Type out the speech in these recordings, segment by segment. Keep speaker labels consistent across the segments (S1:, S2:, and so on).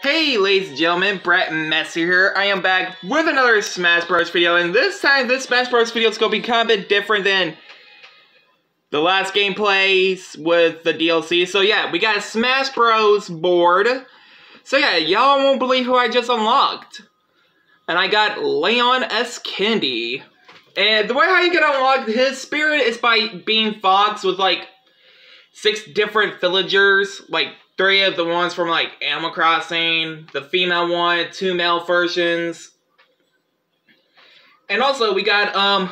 S1: Hey ladies and gentlemen, Brett Messer here. I am back with another Smash Bros video, and this time this Smash Bros video is going to be kind of a bit different than the last gameplays with the DLC. So yeah, we got a Smash Bros board. So yeah, y'all won't believe who I just unlocked. And I got Leon S. Kennedy. And the way how you can unlock his spirit is by being Fox with like 6 different villagers, like 3 of the ones from like Animal Crossing, the female one, 2 male versions. And also we got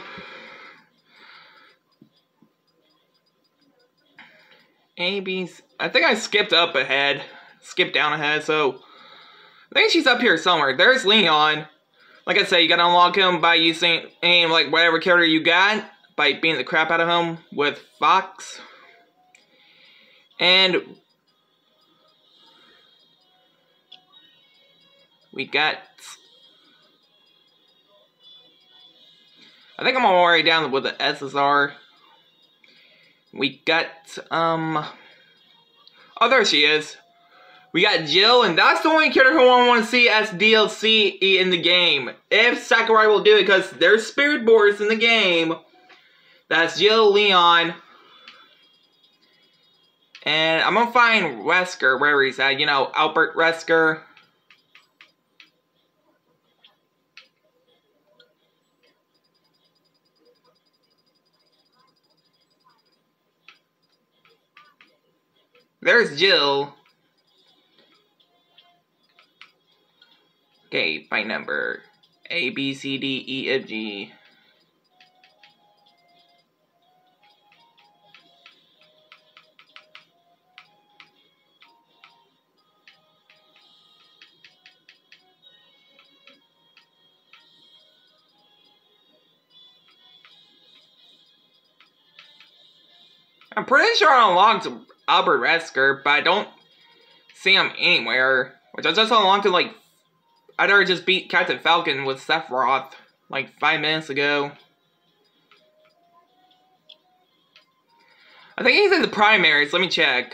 S1: AB's. I think I skipped down ahead, so I think she's up here somewhere. There's Leon. Like I said, you gotta unlock him by using like whatever character you got, by beating the crap out of him with Fox. And we got, I think I'm already down with the SSR. We got, oh, there she is. We got Jill, and that's the only character who I want to see as DLC in the game. If Sakurai will do it, because there's spirit boards in the game. That's Jill, Leon. And I'm gonna find Wesker, wherever he's at. You know, Albert Wesker. There's Jill. Okay, by number A, B, C, D, E, F, G. I'm pretty sure I unlocked Albert Wesker, but I don't see him anywhere. Which I just unlocked it like, I'd already just beat Captain Falcon with Sephiroth like 5 minutes ago. I think he's in the primaries, let me check.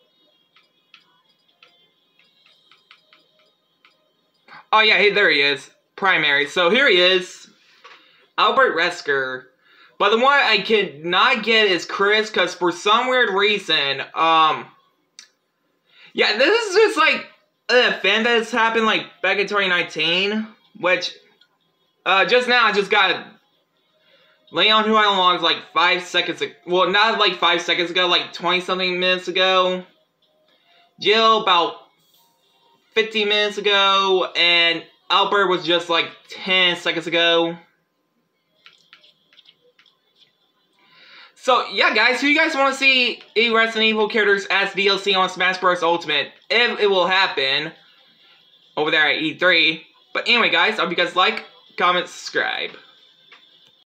S1: Oh yeah, there he is. Primary. So here he is. Albert Wesker. But the one I cannot get is Chris, because for some weird reason, yeah, this is just like an event that's happened like back in 2019, which, just now I just got Leon, who I unlocked like 5 seconds ago. Well, not like 5 seconds ago, like 20-something minutes ago. Jill about 15 minutes ago, and Albert was just like 10 seconds ago. So, yeah, guys, who you guys want to see Resident Evil characters as DLC on Smash Bros. Ultimate, if it will happen, over there at E3. But anyway, guys, I hope you guys like, comment, subscribe.